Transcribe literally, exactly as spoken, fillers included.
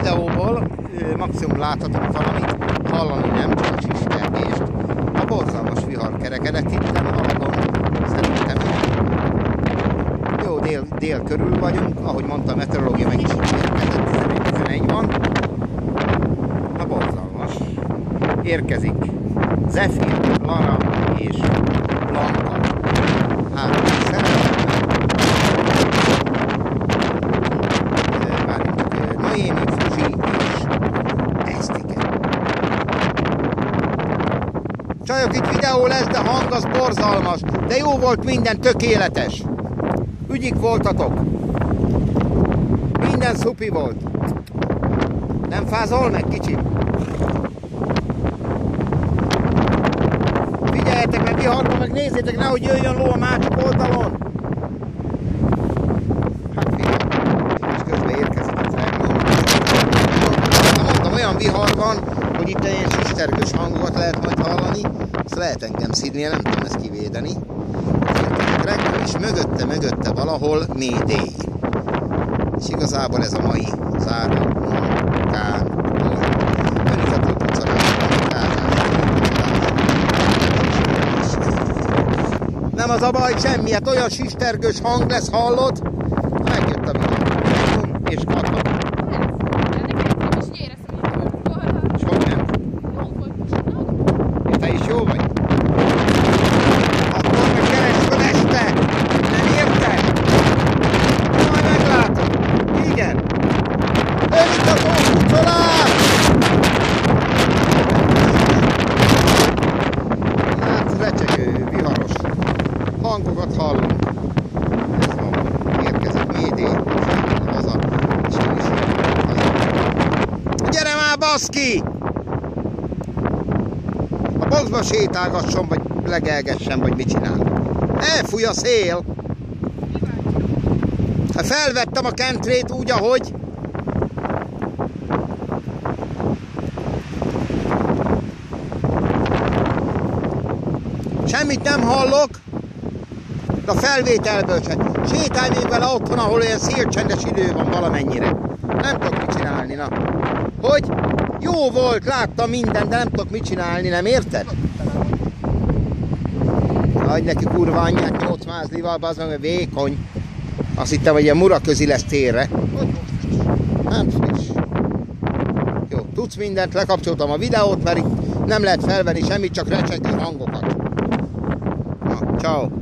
videóból maximum láthatok valamit, hallani nem, csak a sistergést. A borzalmas vihar kerekedett itt a Haladon, szerintem jó, dél, dél körül vagyunk, ahogy mondta a meteorológia, meg is érkezett, tizenegy van. A borzalmas. Érkezik Zephyr, Lara és Blanka. Három szerelemben. Várjunk, Noémi, Fuzsi és Esztike. Csajok, itt videó lesz, de hang az borzalmas. De jó volt minden, tökéletes. Ügyik voltatok. Minden szupi volt. Nem fázol meg kicsit? Figyeljetek meg viharba, meg nézzétek, nehogy jöjjön ló a másik oldalon. Hát figyelj, és közben érkezik az elgó. Mondtam, olyan vihar van, hogy itt ilyen sistergős hangokat lehet majd hallani. Ezt lehet engem szidni, nem tudom ezt kivédeni. Reggel is mögötte, mögötte valahol Mayday. És igazából ez a mai záró munkán volt. Önöket nem az a baj, semmi, hát olyan sistergős hang lesz, hallod? Megjött a videó. És kaptam. És hogy nem? És te is jó vagy? Akkor meg keresd fel este! Nem érted? Majd meglátod. Igen. Önít a tókucolát! Hát recsegő, viharos hangokat hallunk. Ez van, érkezik Mayday, haza, és ő is haza. Gyere már, baszki! A boxba sétálgasson, vagy legelgessen, vagy mit csinál. Elfúj a szél! Hát felvettem a kentrét úgy, ahogy. Semmit nem hallok. A felvételből sem. Sétálj még vele otthon, ahol olyan szélcsendes idő van valamennyire. Nem tudok mit csinálni, na. Hogy? Jó volt, láttam mindent, de nem tudok mit csinálni, nem érted? Hagyj neki kurva anyját nyolc mázlival, bazd meg, vékony. Azt hittem, hogy ilyen mura közi lesz térre. Nem friss. Jó, tudsz mindent, lekapcsoltam a videót, mert itt nem lehet felvenni semmit, csak recsegő hangokat. Na, ciao.